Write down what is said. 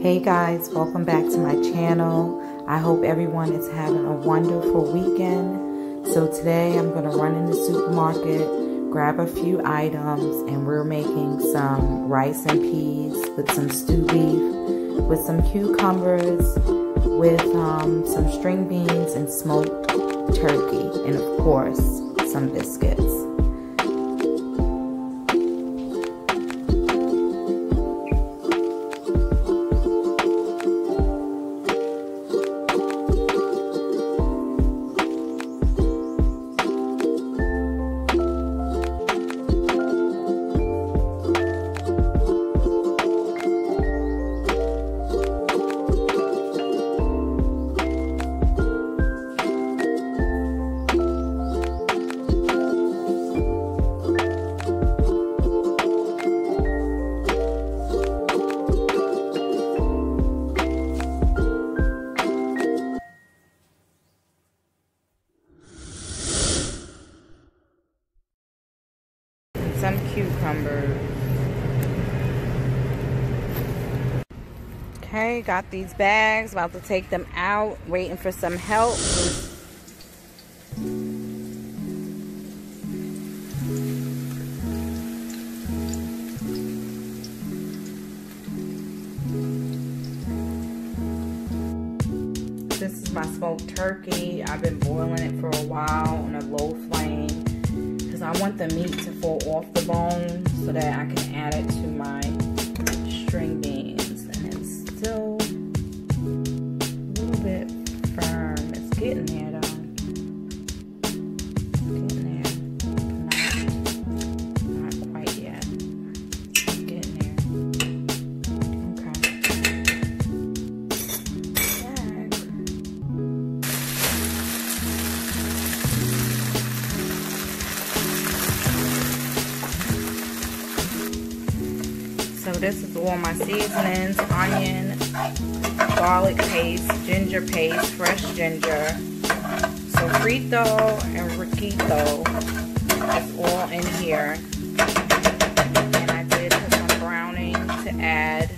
Hey guys, welcome back to my channel. I hope everyone is having a wonderful weekend. So today I'm going to run in the supermarket, grab a few items, and we're making some rice and peas with some stew beef, with some cucumbers, with some string beans and smoked turkey, and of course some biscuits. Some cucumbers. Okay, got these bags, about to take them out, waiting for some help. This is my smoked turkey. I've been boiling it for a while on a low flame, because I want the meat to fall off the bone so that I can add it to my string beans. And it's still a little bit firm. It's getting there though. It's getting there. Not quite yet. It's getting there. Okay. So this is all my seasonings: onion, garlic paste, ginger paste, fresh ginger, sofrito and riquito. It's all in here. And I did put some browning to add